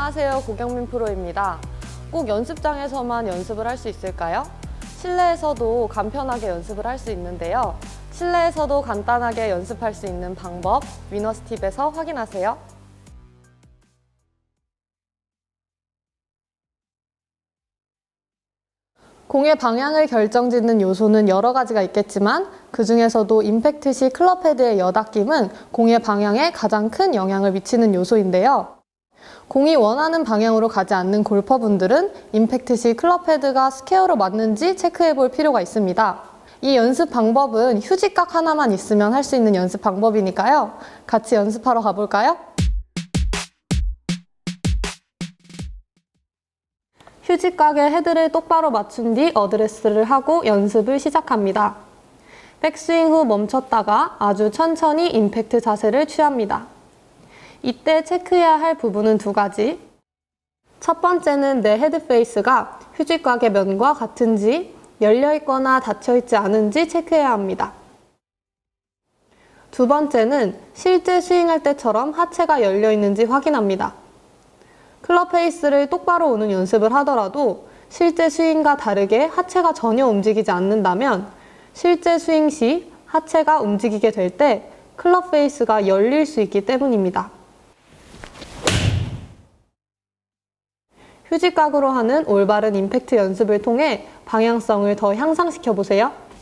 안녕하세요, 고경민 프로입니다. 꼭 연습장에서만 연습을 할 수 있을까요? 실내에서도 간편하게 연습을 할 수 있는데요. 실내에서도 간단하게 연습할 수 있는 방법, 위너스팁에서 확인하세요. 공의 방향을 결정짓는 요소는 여러 가지가 있겠지만 그 중에서도 임팩트 시 클럽 헤드의 여닫김은 공의 방향에 가장 큰 영향을 미치는 요소인데요. 공이 원하는 방향으로 가지 않는 골퍼분들은 임팩트 시 클럽 헤드가 스퀘어로 맞는지 체크해 볼 필요가 있습니다. 이 연습 방법은 휴지각 하나만 있으면 할 수 있는 연습 방법이니까요. 같이 연습하러 가볼까요? 휴지각에 헤드를 똑바로 맞춘 뒤 어드레스를 하고 연습을 시작합니다. 백스윙 후 멈췄다가 아주 천천히 임팩트 자세를 취합니다. 이때 체크해야 할 부분은 두 가지. 첫 번째는 내 헤드 페이스가 휴지각의 면과 같은지, 열려있거나 닫혀있지 않은지 체크해야 합니다. 두 번째는 실제 스윙할 때처럼 하체가 열려있는지 확인합니다. 클럽 페이스를 똑바로 오는 연습을 하더라도 실제 스윙과 다르게 하체가 전혀 움직이지 않는다면 실제 스윙 시 하체가 움직이게 될 때 클럽 페이스가 열릴 수 있기 때문입니다. 휴지각으로 하는 올바른 임팩트 연습을 통해 방향성을 더 향상시켜 보세요.